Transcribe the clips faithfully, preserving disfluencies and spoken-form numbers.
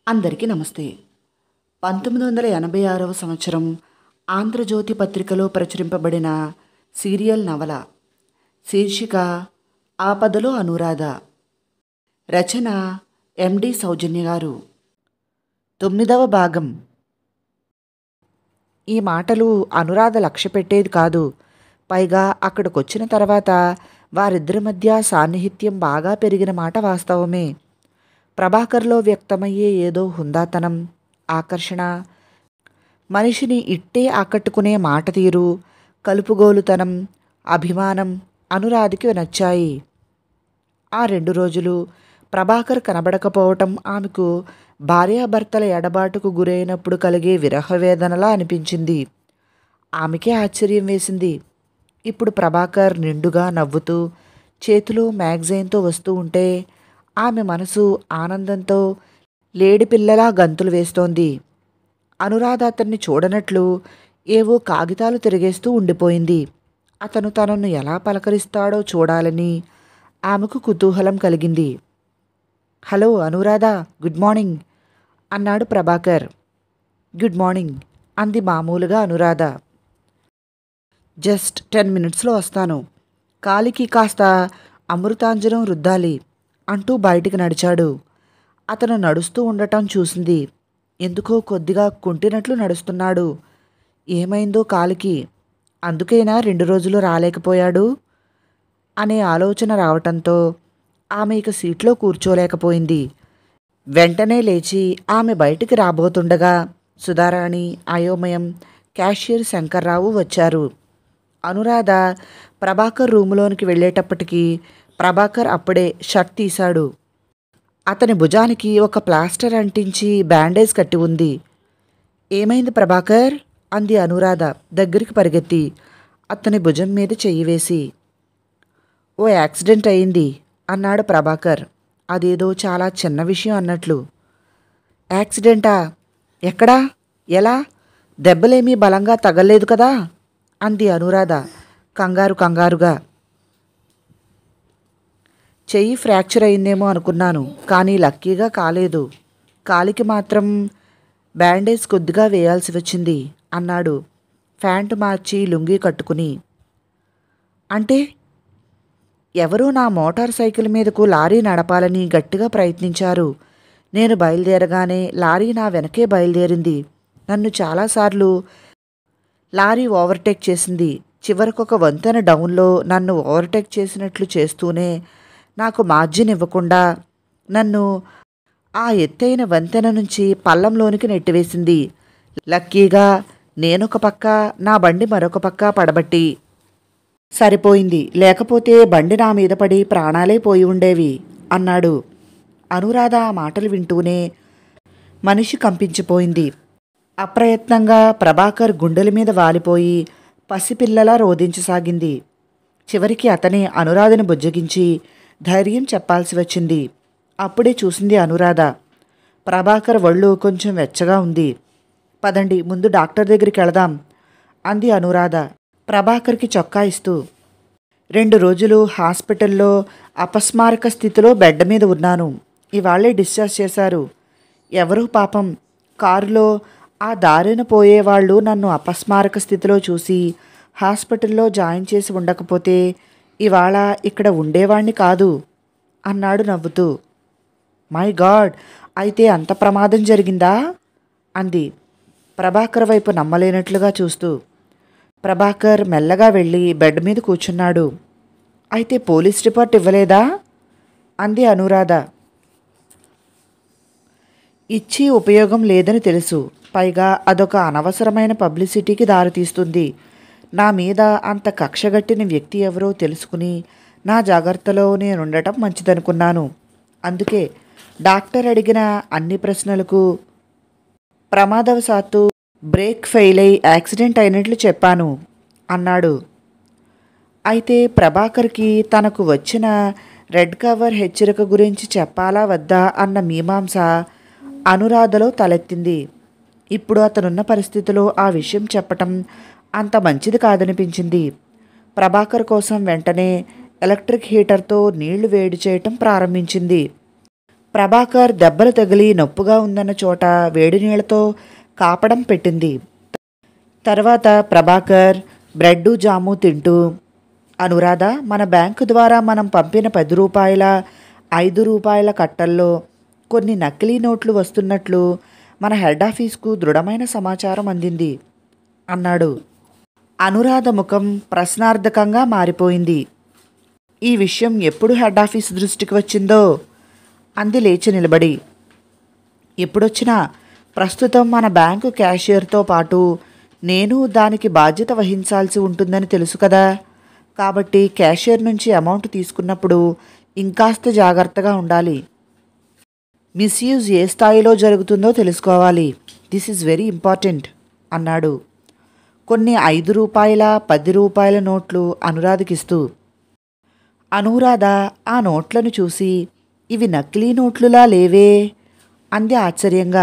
అందరికీ నమస్తే. పంతొమ్మిది వందల ఎనభై ఆరవ సంవత్సరం ఆంధ్రజ్యోతి పత్రికలో ప్రచురింపబడిన సీరియల్ నవల. శీర్షిక ఆపదలో అనురాధ. రచన ఎండి సౌజన్య గారు. తొమ్మిదవ భాగం. ఈ మాటలు అనురాధ లక్ష్య పెట్టేది కాదు. పైగా అక్కడికొచ్చిన తర్వాత వారిద్దరి మధ్య సాన్నిహిత్యం బాగా పెరిగిన మాట వాస్తవమే. ప్రభాకర్లో వ్యక్తమయ్యే ఏదో హుందాతనం, ఆకర్షణ, మనిషిని ఇట్టే ఆకట్టుకునే మాట తీరు, కలుపుగోలుతనం, అభిమానం అనురాధకి నచ్చాయి. ఆ రెండు రోజులు ప్రభాకర్ కనబడకపోవటం ఆమెకు భార్యాభర్తల ఎడబాటుకు గురైనప్పుడు కలిగే విరహవేదనలా అనిపించింది. ఆమెకే ఆశ్చర్యం వేసింది. ఇప్పుడు ప్రభాకర్ నిండుగా నవ్వుతూ చేతిలో మ్యాగజైన్తో వస్తూ ఉంటే ఆమె మనసు ఆనందంతో లేడిపిల్లలా గంతులు వేస్తోంది. అనురాధ అతన్ని చూడనట్లు ఏవో కాగితాలు తిరిగేస్తూ ఉండిపోయింది. అతను తనను ఎలా పలకరిస్తాడో చూడాలని ఆమెకు కుతూహలం కలిగింది. హలో అనురాధ, గుడ్ మార్నింగ్ అన్నాడు ప్రభాకర్. గుడ్ మార్నింగ్ అంది మామూలుగా అనురాధ. జస్ట్ టెన్ మినిట్స్లో వస్తాను. కాలికి కాస్త అమృతాంజనం రుద్దాలి అంటూ బయటికి నడిచాడు. అతను నడుస్తూ ఉండటం చూసింది. ఎందుకో కొద్దిగా కుంటినట్లు నడుస్తున్నాడు. ఏమైందో కాలికి? అందుకైనా రెండు రోజులు రాలేకపోయాడు అనే ఆలోచన రావటంతో ఆమె ఇక సీట్లో కూర్చోలేకపోయింది. వెంటనే లేచి ఆమె బయటికి రాబోతుండగా సుధారాణి, అయోమయం, క్యాషియర్ శంకర్రావు వచ్చారు. అనురాధ ప్రభాకర్ రూములోనికి వెళ్ళేటప్పటికీ ప్రభాకర్ అప్పుడే షర్ట్ తీశాడు. అతని భుజానికి ఒక ప్లాస్టర్ అంటించి బ్యాండేజ్ కట్టి ఉంది. ఏమైంది ప్రభాకర్ అంది అనురాధ దగ్గరికి పరిగెత్తి అతని భుజం మీద చెయ్యి వేసి. ఓ యాక్సిడెంట్ అయింది అన్నాడు ప్రభాకర్ అదేదో చాలా చిన్న విషయం అన్నట్లు. యాక్సిడెంటా? ఎక్కడా? ఎలా? దెబ్బలేమీ బలంగా తగల్లేదు కదా అంది అనురాధ కంగారు కంగారుగా. చెయ్యి ఫ్రాక్చర్ అయిందేమో అనుకున్నాను, కానీ లక్కీగా కాలేదు. కాలికి మాత్రం బ్యాండేజ్ కొద్దిగా వేయాల్సి వచ్చింది అన్నాడు ప్యాంటు మార్చి లుంగీ కట్టుకుని. అంటే? ఎవరో నా మోటార్ సైకిల్ మీదకు లారీ నడపాలని గట్టిగా ప్రయత్నించారు. నేను బయలుదేరగానే లారీ నా వెనకే బయలుదేరింది. నన్ను చాలాసార్లు లారీ ఓవర్టేక్ చేసింది. చివరికొక వంతెన డౌన్లో నన్ను ఓవర్టేక్ చేసినట్లు చేస్తూనే నాకు మార్జిన్ ఇవ్వకుండా నన్ను ఆ ఎత్తైన వంతెన నుంచి పల్లంలోనికి నెట్టివేసింది. లక్కీగా నేనొక పక్క, నా బండి మరొక పక్క పడబట్టి సరిపోయింది. లేకపోతే బండి నా మీద పడి ప్రాణాలే పోయి ఉండేవి అన్నాడు. అనురాధ ఆ మాటలు వింటూనే మనిషి కంపించిపోయింది. అప్రయత్నంగా ప్రభాకర్ గుండెల మీద వాలిపోయి పసిపిల్లలా రోదించసాగింది. చివరికి అతనే అనురాధని బుజ్జగించి ధైర్యం చెప్పాల్సి వచ్చింది. అప్పుడే చూసింది అనురాధ ప్రభాకర్ ఒళ్ళు కొంచెం వెచ్చగా ఉంది. పదండి, ముందు డాక్టర్ దగ్గరికి వెళదాం అంది అనురాధ ప్రభాకర్కి చొక్కా ఇస్తూ. రెండు రోజులు హాస్పిటల్లో అపస్మారక స్థితిలో బెడ్ మీద ఉన్నాను. ఇవాళ్లే డిశ్చార్జ్ చేశారు. ఎవరో పాపం కారులో ఆ దారిన పోయేవాళ్ళు నన్ను అపస్మారక స్థితిలో చూసి హాస్పిటల్లో జాయిన్ చేసి ఉండకపోతే ఇవాళ ఇక్కడ ఉండేవాణ్ణి కాదు అన్నాడు నవ్వుతూ. మై గాడ్, అయితే అంత ప్రమాదం జరిగిందా అంది ప్రభాకర్ వైపు నమ్మలేనట్లుగా చూస్తూ. ప్రభాకర్ మెల్లగా వెళ్ళి బెడ్ మీద కూర్చున్నాడు. అయితే పోలీస్ రిపోర్ట్ ఇవ్వలేదా అంది అనురాధ. ఇచ్చి ఉపయోగం లేదని తెలుసు. పైగా అదొక అనవసరమైన పబ్లిసిటీకి దారితీస్తుంది. నా మీద అంత కక్షగట్టిన వ్యక్తి ఎవరో తెలుసుకుని నా జాగ్రత్తలో నేనుండటం మంచిదనుకున్నాను. అందుకే డాక్టర్ అడిగిన అన్ని ప్రశ్నలకు ప్రమాదవశాత్తు బ్రేక్ ఫెయిల్ అయి యాక్సిడెంట్ అయినట్లు చెప్పాను అన్నాడు. అయితే ప్రభాకర్కి తనకు వచ్చిన రెడ్ కవర్ హెచ్చరిక గురించి చెప్పాలా వద్దా అన్న మీమాంస అనురాధలో తలెత్తింది. ఇప్పుడు అతనున్న పరిస్థితిలో ఆ విషయం చెప్పటం అంత మంచిది కాదనిపించింది. ప్రభాకర్ కోసం వెంటనే ఎలక్ట్రిక్ హీటర్తో నీళ్లు వేడి చేయటం ప్రారంభించింది. ప్రభాకర్ దెబ్బలు తగిలి నొప్పుగా ఉందన్న చోట వేడి నీళ్లతో కాపడం పెట్టింది. తర్వాత ప్రభాకర్ బ్రెడ్డు జాము తింటూ, అనురాధ, మన బ్యాంకు ద్వారా మనం పంపిన పది రూపాయల ఐదు రూపాయల కట్టల్లో కొన్ని నకిలీ నోట్లు వస్తున్నట్లు మన హెడ్ ఆఫీస్కు దృఢమైన సమాచారం అందింది అన్నాడు. అనురాధ ముఖం ప్రశ్నార్థకంగా మారిపోయింది. ఈ విషయం ఎప్పుడు హెడ్ ఆఫీస్ దృష్టికి వచ్చిందో అంది లేచి నిలబడి. ఎప్పుడొచ్చినా ప్రస్తుతం మన బ్యాంకు క్యాషియర్తో పాటు నేను దానికి బాధ్యత వహించాల్సి ఉంటుందని తెలుసు కదా. కాబట్టి క్యాషియర్ నుంచి అమౌంట్ తీసుకున్నప్పుడు ఇంకాస్త జాగ్రత్తగా ఉండాలి. మిస్యూజ్ ఏ స్థాయిలో జరుగుతుందో తెలుసుకోవాలి. దిస్ ఈజ్ వెరీ ఇంపార్టెంట్ అన్నాడు. కొన్ని ఐదు రూపాయల పది రూపాయల నోట్లు అనురాధకిస్తూ. అనురాధ ఆ నోట్లను చూసి, ఇవి నకిలీ నోట్లులా లేవే అంది ఆశ్చర్యంగా.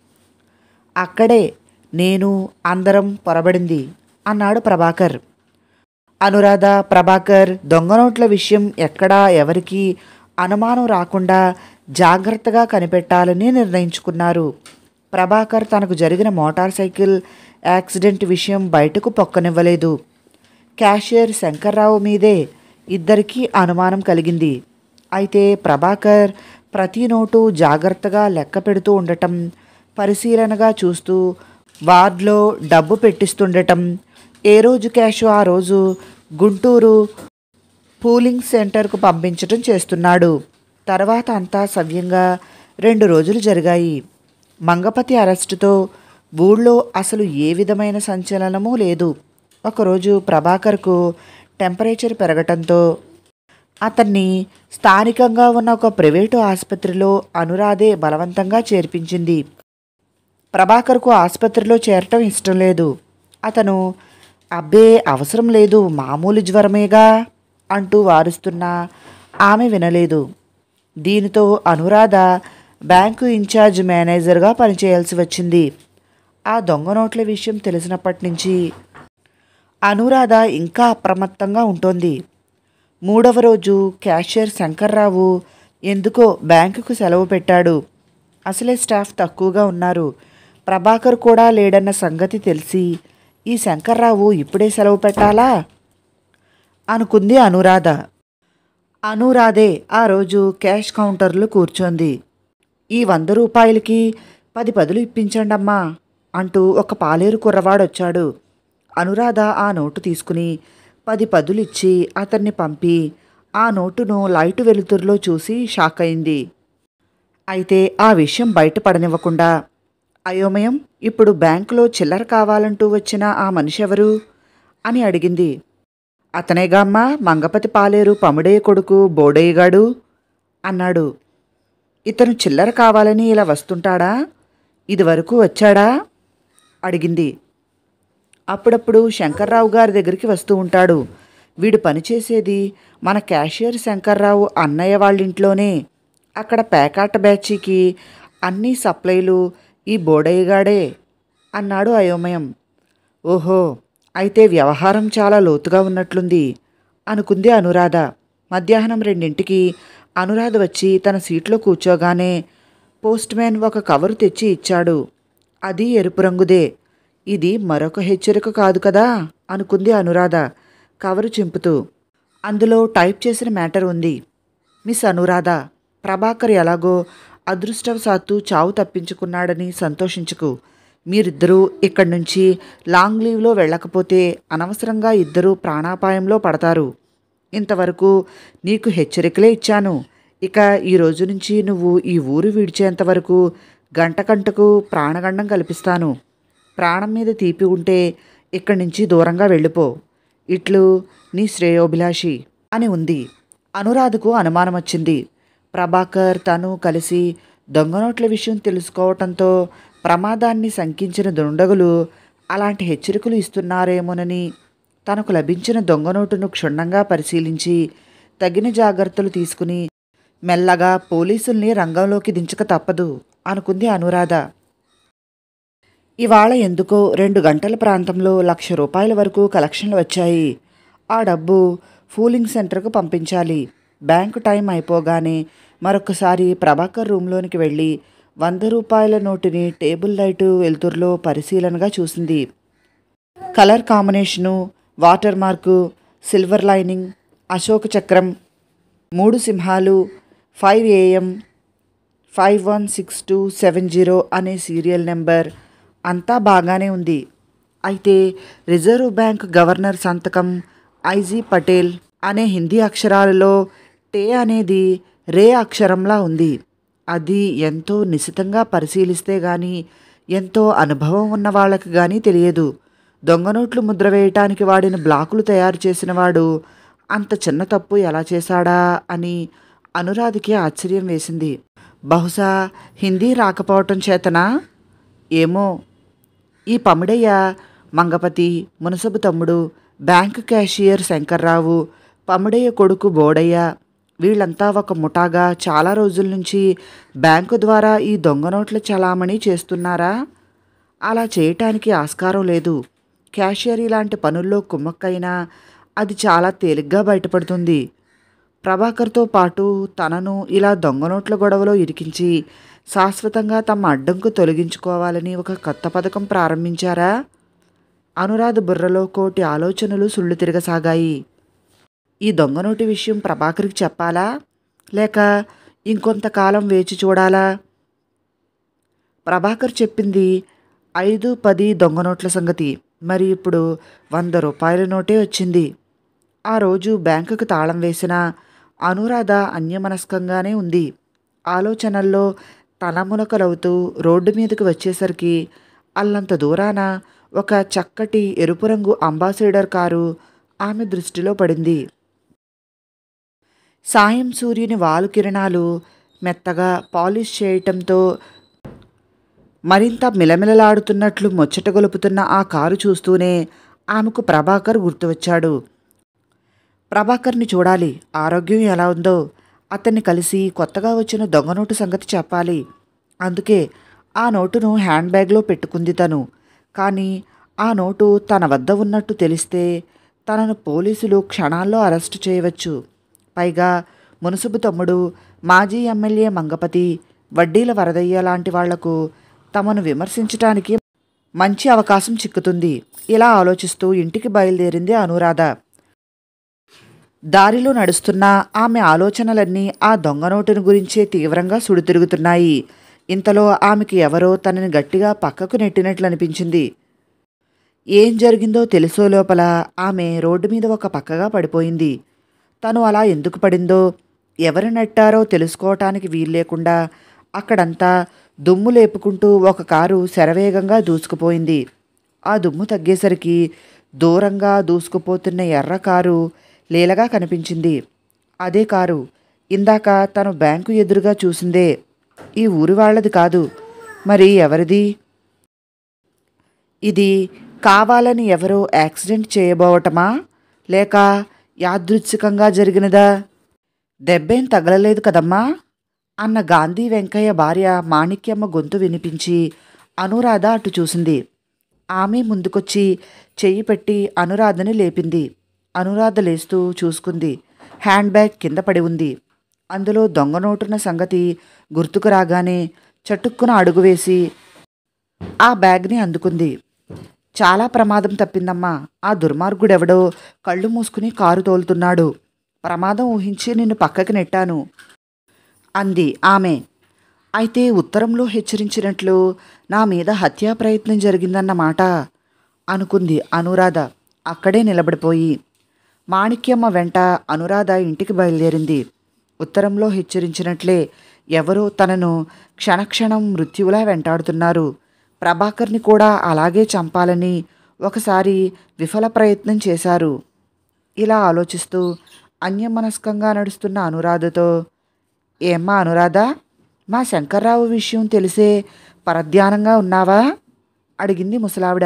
అక్కడే నేను అందరం పొరబడింది అన్నాడు ప్రభాకర్. అనురాధ, ప్రభాకర్ దొంగ నోట్ల విషయం ఎక్కడా ఎవరికీ అనుమానం రాకుండా జాగ్రత్తగా కనిపెట్టాలని నిర్ణయించుకున్నారు. ప్రభాకర్ తనకు జరిగిన మోటార్ సైకిల్ యాక్సిడెంట్ విషయం బయటకు పొక్కనివ్వలేదు. క్యాషియర్ శంకర్రావు మీదే ఇద్దరికీ అనుమానం కలిగింది. అయితే ప్రభాకర్ ప్రతి నోటు జాగ్రత్తగా లెక్క పెడుతూ ఉండటం, పరిశీలనగా చూస్తూ వార్డ్లో డబ్బు పెట్టిస్తుండటం, ఏ రోజు క్యాషు ఆ రోజు గుంటూరు పూలింగ్ సెంటర్కు పంపించటం చేస్తున్నాడు. తర్వాత అంతా సవ్యంగా రెండు రోజులు జరిగాయి. మంగపతి అరెస్టుతో ఊళ్ళో అసలు ఏ విధమైన సంచలనమూ లేదు. ఒకరోజు ప్రభాకర్కు టెంపరేచర్ పెరగటంతో అతన్ని స్థానికంగా ఉన్న ఒక ప్రైవేటు ఆసుపత్రిలో అనురాధే బలవంతంగా చేర్పించింది. ప్రభాకర్కు ఆసుపత్రిలో చేరటం ఇష్టం లేదు. అతను, అబ్బే అవసరం లేదు, మామూలు జ్వరమేగా అంటూ వారుస్తున్నా ఆమె వినలేదు. దీనితో అనురాధ బ్యాంకు ఇన్ఛార్జ్ మేనేజర్గా పనిచేయాల్సి వచ్చింది. ఆ దొంగ నోట్ల విషయం తెలిసినప్పటి నుంచి అనురాధ ఇంకా అప్రమత్తంగా ఉంటోంది. మూడవ రోజు క్యాషియర్ శంకర్రావు ఎందుకో బ్యాంకుకు సెలవు పెట్టాడు. అసలే స్టాఫ్ తక్కువగా ఉన్నారు. ప్రభాకర్ కూడా లేడన్న సంగతి తెలిసి ఈ శంకర్రావు ఇప్పుడే సెలవు పెట్టాలా అనుకుంది అనురాధ. అనురాధే ఆ రోజు క్యాష్ కౌంటర్లో కూర్చోంది. ఈ వంద రూపాయలకి పది పదులు ఇప్పించండమ్మా అంటూ ఒక పాలేరు కుర్రవాడొచ్చాడు. అనురాధ ఆ నోటు తీసుకుని పది పదులు ఇచ్చి అతన్ని పంపి ఆ నోటును లైటు వెలుతురులో చూసి షాక్ అయింది. అయితే ఆ విషయం బయటపడనివ్వకుండా, అయోమయం, ఇప్పుడు బ్యాంకులో చిల్లర కావాలంటూ వచ్చిన ఆ మనిషి ఎవరు అని అడిగింది. అతనేగామ్మా మంగపతి పాలేరు పముడయ్య కొడుకు బోడయ్యగాడు అన్నాడు. ఇతను చిల్లర కావాలని ఇలా వస్తుంటాడా? ఇదివరకు వచ్చాడా అడిగింది. అప్పుడప్పుడు శంకర్రావు గారి దగ్గరికి వస్తూ ఉంటాడు. వీడు పనిచేసేది మన క్యాషియర్ శంకర్రావు అన్నయ్య వాళ్ళింట్లోనే. అక్కడ పేకాట బ్యాచీకి అన్ని సప్లైలు ఈ బోడయ్యగాడే అన్నాడు అయోమయం. ఓహో, అయితే వ్యవహారం చాలా లోతుగా ఉన్నట్లుంది అనుకుంది అనురాధ. మధ్యాహ్నం రెండింటికి అనురాధ వచ్చి తన సీట్లో కూర్చోగానే పోస్ట్ మ్యాన్ ఒక కవరు తెచ్చి ఇచ్చాడు. అది ఎరుపు రంగుదే. ఇది మరొక హెచ్చరిక కాదు కదా అనుకుంది అనురాధ కవరు చింపుతూ. అందులో టైప్ చేసిన మ్యాటర్ ఉంది. మిస్ అనురాధ, ప్రభాకర్ ఎలాగో అదృష్టవశాత్తు చావు తప్పించుకున్నాడని సంతోషించుకు. మీరిద్దరూ ఇక్కడి నుంచి లాంగ్ లీవ్లో వెళ్ళకపోతే అనవసరంగా ఇద్దరూ ప్రాణాపాయంలో పడతారు. ఇంతవరకు నీకు హెచ్చరికలే ఇచ్చాను. ఇక ఈ రోజు నుంచి నువ్వు ఈ ఊరు విడిచేంతవరకు గంట గంటకు ప్రాణగండం కల్పిస్తాను. ప్రాణం మీద తీపి ఉంటే ఇక్కడి నుంచి దూరంగా వెళ్ళిపో. ఇట్లు నీ శ్రేయోభిలాషి అని ఉంది. అనురాధకు అనుమానం వచ్చింది. ప్రభాకర్ తను కలిసి దొంగనోట్ల విషయం తెలుసుకోవటంతో ప్రమాదాన్ని శంకించిన దుండగులు అలాంటి హెచ్చరికలు ఇస్తున్నారేమోనని తనకు లభించిన దొంగనోటును క్షుణ్ణంగా పరిశీలించి తగిన జాగ్రత్తలు తీసుకుని మెల్లగా పోలీసుల్ని రంగంలోకి దించక తప్పదు అనుకుంది అనురాధ. ఇవాళ ఎందుకో రెండు గంటల ప్రాంతంలో లక్ష రూపాయల వరకు కలెక్షన్లు వచ్చాయి. ఆ డబ్బు ఫూలింగ్ సెంటర్కు పంపించాలి. బ్యాంకు టైం అయిపోగానే మరొకసారి ప్రభాకర్ రూమ్లోనికి వెళ్ళి వంద రూపాయల నోటుని టేబుల్ లైటు వెలుతురులో పరిశీలనగా చూసింది. Colour combination, water mark, silver lining, Ashoka చక్రం, మూడు సింహాలు, five AM, five one six two seven zero అనే సీరియల్ నెంబర్ అంతా బాగానే ఉంది. అయితే రిజర్వ్ బ్యాంక్ గవర్నర్ సంతకం ఐజీ పటేల్ అనే హిందీ అక్షరాలలో టే అనేది రే అక్షరంలా ఉంది. అది ఎంతో నిశితంగా పరిశీలిస్తే గానీ, ఎంతో అనుభవం ఉన్న వాళ్ళకి కానీ తెలియదు. దొంగ నోట్లు ముద్ర వేయటానికి వాడిన బ్లాకులు తయారు చేసినవాడు అంత చిన్న తప్పు ఎలా చేశాడా అని అనురాధకి ఆశ్చర్యం వేసింది. బహుశా హిందీ రాకపోవటం చేతనా ఏమో. ఈ పమిడయ్య, మంగపతి, మునసబు తమ్ముడు, బ్యాంకు క్యాషియర్ శంకర్రావు, పమిడయ్య కొడుకు బోడయ్య వీళ్ళంతా ఒక ముఠాగా చాలా రోజుల నుంచి బ్యాంకు ద్వారా ఈ దొంగ నోట్ల చలామణి చేస్తున్నారా? అలా చేయటానికి ఆస్కారం లేదు. క్యాషియర్ ఇలాంటి పనుల్లో కుమ్మక్కైనా అది చాలా తేలిగ్గా బయటపడుతుంది. ప్రభాకర్తో పాటు తనను ఇలా దొంగ నోట్ల గొడవలో ఇరికించి శాశ్వతంగా తమ అడ్డంకు తొలగించుకోవాలని ఒక కొత్త పథకం ప్రారంభించారా? అనురాధ బుర్రలో కోటి ఆలోచనలు సుళ్ళు తిరగసాగాయి. ఈ దొంగనోటి విషయం ప్రభాకర్కి చెప్పాలా, లేక ఇంకొంతకాలం వేచి చూడాలా? ప్రభాకర్ చెప్పింది ఐదు పది దొంగ నోట్ల సంగతి. మరి ఇప్పుడు వంద రూపాయల నోటే వచ్చింది. ఆ రోజు బ్యాంకుకు తాళం వేసిన అనురాధ అన్యమనస్కంగానే ఉంది. ఆలోచనల్లో తలమునకలవుతూ రోడ్డు మీదకి వచ్చేసరికి అల్లంత దూరాన ఒక చక్కటి ఎరుపు రంగు అంబాసిడర్ కారు ఆమె దృష్టిలో పడింది. సాయం సూర్యుని వాలు కిరణాలు మెత్తగా పాలిష్ చేయటంతో మరింత మిలమిలలాడుతున్నట్లు ముచ్చట గొలుపుతున్న ఆ కారు చూస్తూనే ఆమెకు ప్రభాకర్ గుర్తువచ్చాడు. ప్రభాకర్ని చూడాలి, ఆరోగ్యం ఎలా ఉందో, అతన్ని కలిసి కొత్తగా వచ్చిన దొంగ నోటు సంగతి చెప్పాలి. అందుకే ఆ నోటును హ్యాండ్ బ్యాగ్లో పెట్టుకుంది తను. కానీ ఆ నోటు తన వద్ద ఉన్నట్టు తెలిస్తే తనను పోలీసులు క్షణాల్లో అరెస్టు చేయవచ్చు. పైగా మునసబు తమ్ముడు, మాజీ ఎమ్మెల్యే మంగపతి, వడ్డీల వరదయ్య లాంటి వాళ్లకు తమను విమర్శించటానికి మంచి అవకాశం చిక్కుతుంది. ఇలా ఆలోచిస్తూ ఇంటికి బయలుదేరింది అనురాధ. దారిలో నడుస్తున్న ఆమె ఆలోచనలన్నీ ఆ దొంగ నోటును గురించే తీవ్రంగా సుడితిరుగుతున్నాయి. ఇంతలో ఆమెకి ఎవరో తనని గట్టిగా పక్కకు నెట్టినట్లు అనిపించింది. ఏం జరిగిందో తెలుసో లోపల ఆమె రోడ్డు మీద ఒక పక్కగా పడిపోయింది. తను అలా ఎందుకు పడిందో, ఎవరు నెట్టారో తెలుసుకోవటానికి వీల్లేకుండా అక్కడంతా దుమ్ము లేపుకుంటూ ఒక కారు శరవేగంగా దూసుకుపోయింది. ఆ దుమ్ము తగ్గేసరికి దూరంగా దూసుకుపోతున్న ఎర్ర కారు లీలగా కనిపించింది. అదే కారు ఇందాక తను బ్యాంకు ఎదురుగా చూసిందే. ఈ ఊరి వాళ్ళది కాదు, మరి ఎవరిది? ఇది కావాలని ఎవరో యాక్సిడెంట్ చేయబోవటమా, లేక యాదృచ్ఛికంగా జరిగినదా? దెబ్బేం తగలలేదు కదమ్మా అన్న గాంధీ వెంకయ్య భార్య మాణిక్యమ్మ గొంతు వినిపించి అనురాధ అటు చూసింది. ఆమె ముందుకొచ్చి చెయ్యి పెట్టి అనురాధని లేపింది. అనురాధ లేస్తూ చూసుకుంది. హ్యాండ్ బ్యాగ్ కింద పడి ఉంది. అందులో దొంగ నోటున్న సంగతి గుర్తుకు రాగానే చటుక్కున అడుగు వేసి ఆ బ్యాగ్ని అందుకుంది. చాలా ప్రమాదం తప్పిందమ్మా. ఆ దుర్మార్గుడెవడో కళ్ళు మూసుకుని కారు తోలుతున్నాడు. ప్రమాదం ఊహించి నిన్ను పక్కకి నెట్టాను అంది ఆమె. అయితే ఉత్తరంలో హెచ్చరించినట్లు నా మీద హత్యా ప్రయత్నం జరిగిందన్నమాట అనుకుంది అనురాధ అక్కడే నిలబడిపోయి. మాణిక్యమ్మ వెంట అనురాధ ఇంటికి బయలుదేరింది. ఉత్తరంలో హెచ్చరించినట్లే ఎవరో తనను క్షణక్షణం మృత్యువులా వెంటాడుతున్నారు. ప్రభాకర్ని కూడా అలాగే చంపాలని ఒకసారి విఫల ప్రయత్నం చేశారు. ఇలా ఆలోచిస్తూ అన్యమనస్కంగా నడుస్తున్న అనురాధతో, ఏమ్మా అనురాధ, మా శంకర్రావు విషయం తెలిసే పరధ్యానంగా ఉన్నావా అడిగింది ముసలావిడ.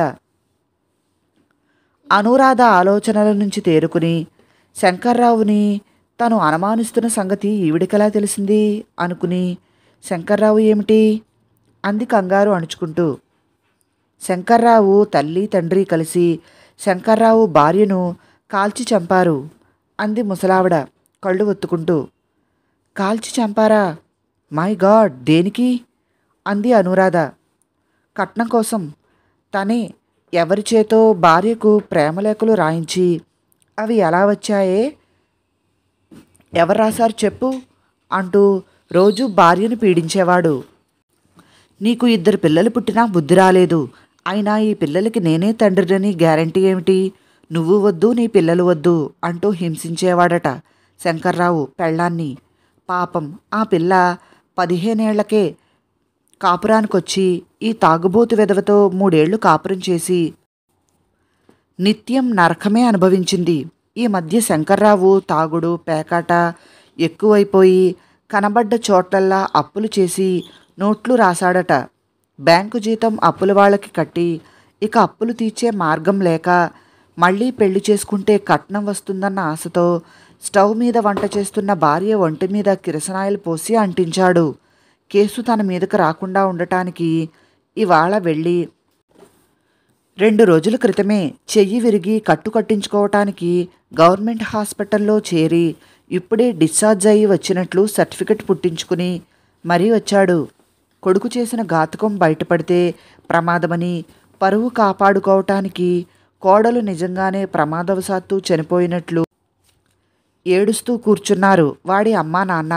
అనురాధ ఆలోచనల నుంచి తేరుకుని, శంకర్రావుని తను అనుమానిస్తున్న సంగతి ఈవిడికెలా తెలిసింది అనుకుని, శంకర్రావు ఏమిటి అంది కంగారు అణుచుకుంటూ. శంకర్రావు తల్లి తండ్రి కలిసి శంకర్రావు భార్యను కాల్చి చంపారు అంది ముసలావిడ కళ్ళు ఒత్తుకుంటూ. కాల్చి చంపారా? మై గాడ్, దేనికి? అంది అనురాధ. కట్నం కోసం. తనే ఎవరి చేతో భార్యకు ప్రేమలేఖలు రాయించి అవి ఎలా వచ్చాయే, ఎవరు రాశారు చెప్పు అంటూ రోజు భార్యను పీడించేవాడు. నీకు ఇద్దరు పిల్లలు పుట్టినా బుద్ధి రాలేదు. అయినా ఈ పిల్లలకి నేనే తండ్రిని గ్యారంటీ ఏమిటి? నువ్వు వద్దు, నీ పిల్లలు వద్దు అంటూ హింసించేవాడట శంకర్రావు పెళ్ళాన్ని. పాపం ఆ పిల్ల పదిహేనేళ్లకే కాపురానికొచ్చి ఈ తాగుబోతు విధవతో మూడేళ్లు కాపురం చేసి నిత్యం నరకమే అనుభవించింది. ఈ మధ్య శంకర్రావు తాగుడు పేకాట ఎక్కువైపోయి కనబడ్డ చోట్లల్లా అప్పులు చేసి నోట్లు రాశాడట. బ్యాంకు జీతం అప్పుల వాళ్ళకి కట్టి ఇక అప్పులు తీర్చే మార్గం లేక మళ్ళీ పెళ్లి చేసుకుంటే కట్నం వస్తుందన్న ఆశతో స్టవ్ మీద వంట చేస్తున్న భార్య ఒంటి మీద కిరసనాయిలు పోసి అంటించాడు. కేసు తన మీదకు రాకుండా ఉండటానికి ఇవాళ వెళ్ళి రెండు రోజుల క్రితమే చెయ్యి విరిగి కట్టు కట్టించుకోవటానికి గవర్నమెంట్ హాస్పిటల్లో చేరి ఇప్పుడే డిశ్చార్జ్ అయ్యి వచ్చినట్లు సర్టిఫికెట్ పుట్టించుకుని మరీ వచ్చాడు. కొడుకు చేసిన ఘాతుకం బయటపడితే ప్రమాదమని పరువు కాపాడుకోవటానికి కోడలు నిజంగానే ప్రమాదవశాత్తు చనిపోయినట్లు ఏడుస్తూ కూర్చున్నారు వాడి అమ్మా నాన్న.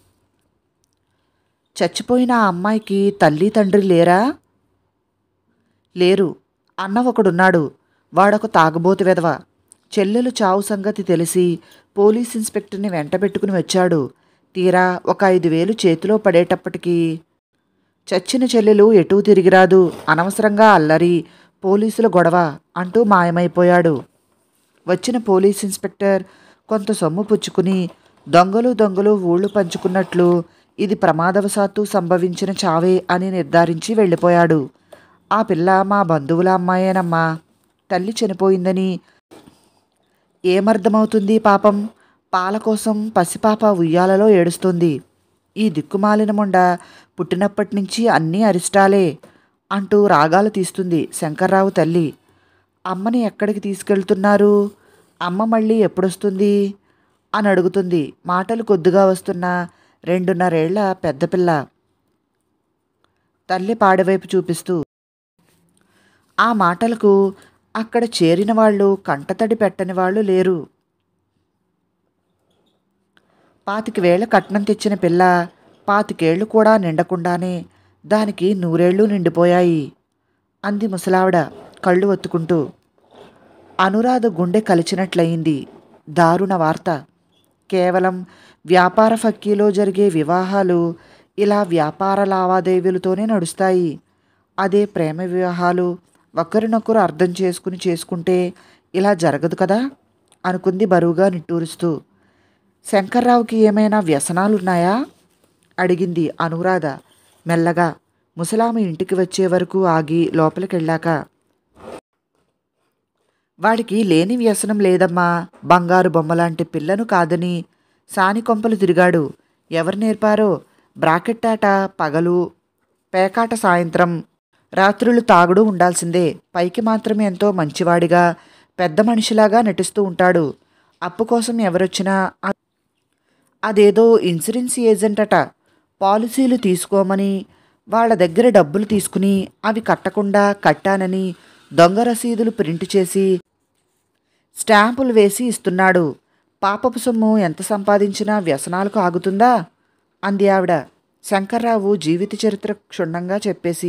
చచ్చిపోయిన ఆ అమ్మాయికి తల్లి తండ్రి లేరా? లేరు. అన్న ఒకడున్నాడు, వాడొక తాగుబోతు వెధవ. చెల్లెలు చావు సంగతి తెలిసి పోలీస్ ఇన్స్పెక్టర్ని వెంటబెట్టుకుని వచ్చాడు. తీరా ఒక ఐదు వేలు చేతిలో పడేటప్పటికీ చచ్చిన చెల్లెలు ఎటూ తిరిగిరాదు, అనవసరంగా అల్లరి, పోలీసుల గొడవ అంటూ మాయమైపోయాడు. వచ్చిన పోలీస్ ఇన్స్పెక్టర్ కొంత సొమ్ము పుచ్చుకుని దొంగలు దొంగలు ఊళ్ళు పంచుకున్నట్లు ఇది ప్రమాదవశాత్తు సంభవించిన చావే అని నిర్ధారించి వెళ్ళిపోయాడు. ఆ పిల్ల మా బంధువుల అమ్మాయేనమ్మా. తల్లి చనిపోయిందని ఏమర్థమవుతుంది పాపం? పాల కోసం పసిపాప ఉయ్యాలలో ఏడుస్తుంది. ఈ దిక్కుమాలిన మొండ పుట్టినప్పటి నుంచి అన్నీ అరిష్టాలే అంటూ రాగాలు తీస్తుంది శంకర్రావు తల్లి. అమ్మని ఎక్కడికి తీసుకెళ్తున్నారు? అమ్మ మళ్ళీ ఎప్పుడొస్తుంది అని అడుగుతుంది మాటలు కొద్దిగా వస్తున్న రెండున్నరేళ్ల పెద్దపిల్ల తల్లి పాడవైపు చూపిస్తూ. ఆ మాటలకు అక్కడ చేరిన వాళ్ళు కంటతడి పెట్టని వాళ్ళు లేరు. పాతిక వేళ కట్నం తెచ్చిన పిల్ల పాతికేళ్లు కూడా నిండకుండానే దానికి నూరేళ్లు నిండిపోయాయి అంది ముసలావిడ కళ్ళు ఒత్తుకుంటూ. అనురాధ గుండె కలిచినట్లయింది. దారుణ వార్త. కేవలం వ్యాపార ఫక్కీలో జరిగే వివాహాలు ఇలా వ్యాపార లావాదేవీలతోనే నడుస్తాయి. అదే ప్రేమ వివాహాలు ఒకరినొకరు అర్థం చేసుకుని చేసుకుంటే ఇలా జరగదు కదా అనుకుంది బరువుగా నిట్టూరుస్తూ. శంకర్రావుకి ఏమైనా వ్యసనాలున్నాయా అడిగింది అనురాధ మెల్లగా ముసలామె ఇంటికి వచ్చే వరకు ఆగి లోపలికెళ్ళాక. వాడికి లేని వ్యసనం లేదమ్మా. బంగారు బొమ్మలాంటి పిల్లను కాదని సానికొంపలు తిరిగాడు. ఎవరు నేర్పారో? బ్రాకెట్ ఆట పగలు, పేకాట సాయంత్రం, రాత్రులు తాగుడు ఉండాల్సిందే. పైకి మాత్రం ఎంతో మంచివాడిగా పెద్ద మనిషిలాగా నటిస్తూ ఉంటాడు. అప్పు కోసం ఎవరొచ్చినా అదేదో ఇన్సూరెన్స్ ఏజెంట్ అట పాలసీలు తీసుకోమని వాళ్ళ దగ్గర డబ్బులు తీసుకుని అవి కట్టకుండా కట్టానని దొంగ రసీదులు ప్రింట్ చేసి స్టాంపులు వేసి ఇస్తున్నాడు. పాపపు సొమ్ము ఎంత సంపాదించినా వ్యసనాలకు ఆగుతుందా అంది ఆవిడ శంకర్రావు జీవిత చరిత్ర క్షుణ్ణంగా చెప్పేసి.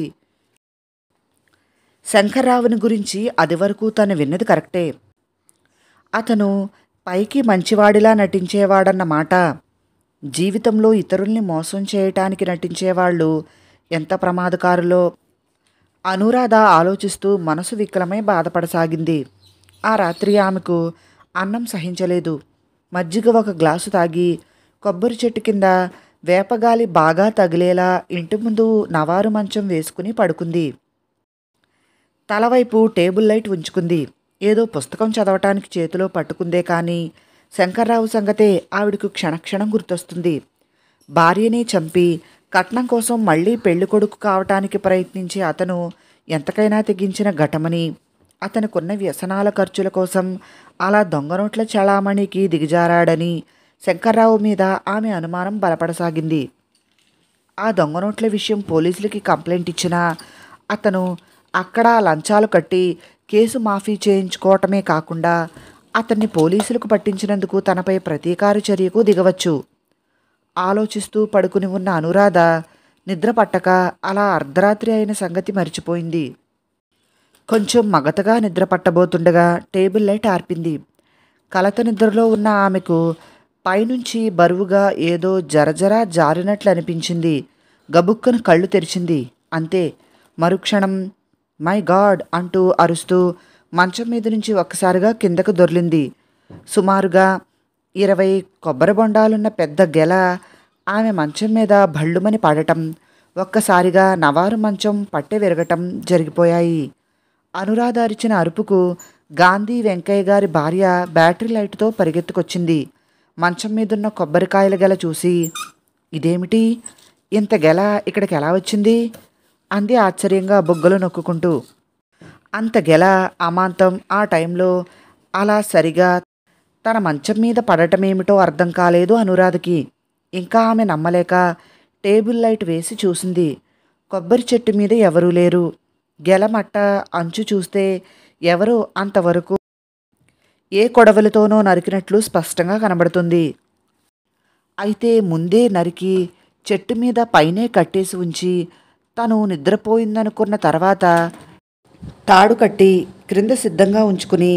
శంకర్రావుని గురించి అది వరకు తను విన్నది కరెక్టే. అతను పైకి మంచివాడిలా నటించేవాడన్నమాట. జీవితంలో ఇతరుల్ని మోసం చేయటానికి నటించేవాళ్ళు ఎంత ప్రమాదకారులో అనురాధ ఆలోచిస్తూ మనసు వికలమై బాధపడసాగింది. ఆ రాత్రి ఆమెకు అన్నం సహించలేదు. మజ్జిగ ఒక గ్లాసు తాగి కొబ్బరి చెట్టు కింద వేపగాలి బాగా తగిలేలా ఇంటి ముందు నవారు మంచం వేసుకుని పడుకుంది. తలవైపు టేబుల్ లైట్ ఉంచుకుంది. ఏదో పుస్తకం చదవటానికి చేతిలో పట్టుకుందే కానీ శంకర్రావు సంగతే ఆవిడకు క్షణక్షణం గుర్తొస్తుంది. భార్యని చంపి కట్నం కోసం మళ్ళీ పెళ్లి కొడుకు కావటానికి ప్రయత్నించే అతను ఎంతకైనా తెగించిన ఘటమని, అతనుకున్న వ్యసనాల ఖర్చుల కోసం అలా దొంగనోట్ల చలామణికి దిగజారాడని శంకర్రావు మీద ఆమె అనుమానం బలపడసాగింది. ఆ దొంగ నోట్ల విషయం పోలీసులకి కంప్లైంట్ ఇచ్చినా అతను అక్కడ లంచాలు కట్టి కేసు మాఫీ చేయించుకోవటమే కాకుండా అతన్ని పోలీసులకు పట్టించినందుకు తనపై ప్రతీకార చర్యకు దిగవచ్చు. ఆలోచిస్తూ పడుకుని ఉన్న అనురాధ నిద్ర పట్టక అలా అర్ధరాత్రి అయిన సంగతి మర్చిపోయింది. కొంచెం మగతగా నిద్ర పట్టబోతుండగా టేబుల్ లైట్ ఆర్పింది. కలత నిద్రలో ఉన్న ఆమెకు పైనుంచి బరువుగా ఏదో జరజరా జారినట్లు అనిపించింది. గబుక్కున కళ్ళు తెరిచింది. అంతే. మరుక్షణం మై గాడ్ అంటూ అరుస్తూ మంచం మీద నుంచి ఒక్కసారిగా కిందకు దొర్లింది. సుమారుగా ఇరవై కొబ్బరి బొండాలున్న పెద్ద గెల ఆమె మంచం మీద భళ్ళుమని పడటం, ఒక్కసారిగా నవారు మంచం పట్టె విరగటం జరిగిపోయాయి. అనురాధ అరిచిన అరుపుకు గాంధీ వెంకయ్య గారి భార్య బ్యాటరీ లైట్తో పరిగెత్తుకొచ్చింది. మంచం మీదున్న కొబ్బరికాయల గెల చూసి, ఇదేమిటి, ఇంత గెల ఇక్కడికి ఎలా వచ్చింది అంది ఆశ్చర్యంగా బుగ్గలు నొక్కుంటూ. అంత గెల అమాంతం ఆ టైంలో అలా సరిగా తన మంచం మీద పడటమేమిటో అర్థం కాలేదు అనురాధకి. ఇంకా ఆమె నమ్మలేక టేబుల్ లైట్ వేసి చూసింది. కొబ్బరి చెట్టు మీద ఎవరూ లేరు. గెలమట్ట అంచు చూస్తే ఎవరో అంతవరకు ఏ కొడవలితోనో నరికినట్లు స్పష్టంగా కనబడుతుంది. అయితే ముందే నరికి చెట్టు మీద పైనే కట్టేసి ఉంచి తను నిద్రపోయిందనుకున్న తర్వాత తాడు కట్టి క్రింద సిద్ధంగా ఉంచుకుని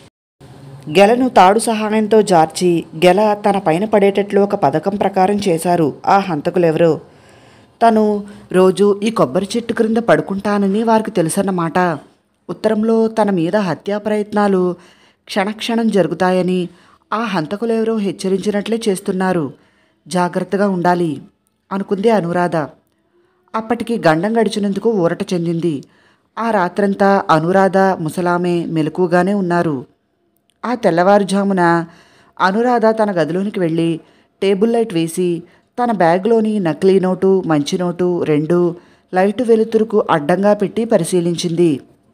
గెలను తాడు సహాయంతో జార్చి గెల తన పైన పడేటట్లు ఒక పథకం ప్రకారం చేశారు ఆ హంతకులెవరో. తను రోజు ఈ కొబ్బరి చెట్టు క్రింద పడుకుంటానని వారికి తెలుసన్నమాట. ఉత్తరంలో తన మీద హత్యా ప్రయత్నాలు క్షణక్షణం జరుగుతాయని ఆ హంతకులెవరో హెచ్చరించినట్లే చేస్తున్నారు. జాగ్రత్తగా ఉండాలి అనుకుంది అనురాధ. అప్పటికి గండం గడిచినందుకు ఊరట చెందింది. ఆ రాత్రంతా అనురాధ ముసలామే మెలకుగానే ఉన్నారు. ఆ తెల్లవారుజామున అనురాధ తన గదిలోనికి వెళ్ళి టేబుల్ లైట్ వేసి తన బ్యాగ్లోని నకిలీ నోటు మంచి నోటు రెండు లైటు వెలుతురుకు అడ్డంగా పెట్టి పరిశీలించింది.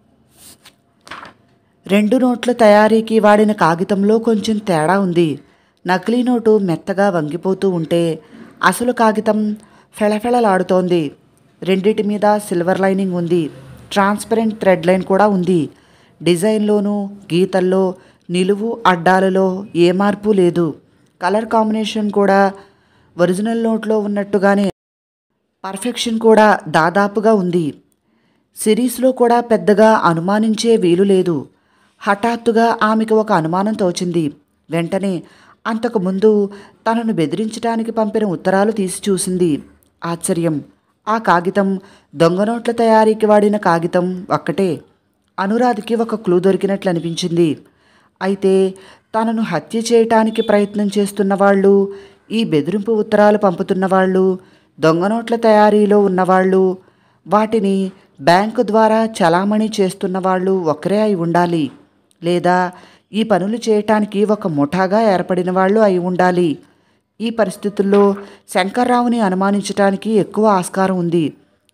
రెండు నోట్ల తయారీకి వాడిన కాగితంలో కొంచెం తేడా ఉంది. నకిలీ నోటు మెత్తగా వంగిపోతూ ఉంటే అసలు కాగితం ఫెళఫెళలాడుతోంది. రెండిటి మీద సిల్వర్ లైనింగ్ ఉంది. ట్రాన్స్పరెంట్ థ్రెడ్ లైన్ కూడా ఉంది. డిజైన్లోనూ గీతల్లో నిలువు అడ్డాలలో ఏ మార్పు లేదు. కలర్ కాంబినేషన్ కూడా ఒరిజినల్ నోట్లో ఉన్నట్టుగానే పర్ఫెక్షన్ కూడా దాదాపుగా ఉంది. సిరీస్లో కూడా పెద్దగా అనుమానించే వీలు లేదు. హఠాత్తుగా ఆమెకు ఒక అనుమానం తోచింది. వెంటనే అంతకుముందు తనను బెదిరించడానికి పంపిన ఉత్తరాలు తీసి చూసింది. ఆశ్చర్యం. ఆ కాగితం దొంగ నోట్ల తయారీకి వాడిన కాగితం ఒక్కటే. అనురాధకి ఒక క్లూ దొరికినట్లు అనిపించింది. అయితే తనను హత్య చేయటానికి ప్రయత్నం చేస్తున్న వాళ్ళు, ఈ బెదిరింపు ఉత్తరాలు పంపుతున్న వాళ్ళు, దొంగ నోట్ల తయారీలో ఉన్నవాళ్ళు, వాటిని బ్యాంకు ద్వారా చలామణి చేస్తున్న వాళ్ళు ఒకరే అయి ఉండాలి. లేదా ఈ పనులు చేయటానికి ఒక ముఠాగా ఏర్పడిన వాళ్ళు అయి ఉండాలి. ఈ పరిస్థితుల్లో శంకర్రావుని అనుమానించటానికి ఎక్కువ ఆస్కారం ఉంది.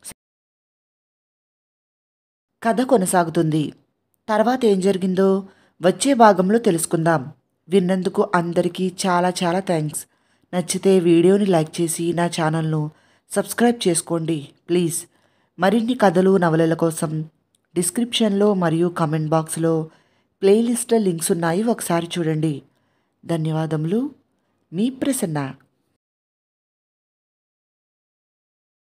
కథ కొనసాగుతుంది. తర్వాత ఏం జరిగిందో వచ్చే భాగంలో తెలుసుకుందాం. విన్నందుకు అందరికీ చాలా చాలా థ్యాంక్స్. నచ్చితే వీడియోని లైక్ చేసి నా ఛానల్ను సబ్స్క్రైబ్ చేసుకోండి ప్లీజ్. మరిన్ని కథలు నవలల కోసం డిస్క్రిప్షన్లో మరియు కామెంట్ బాక్స్లో ప్లేలిస్ట్లో లింక్స్ ఉన్నాయి, ఒకసారి చూడండి. ధన్యవాదములు. మీ ప్రసన్న.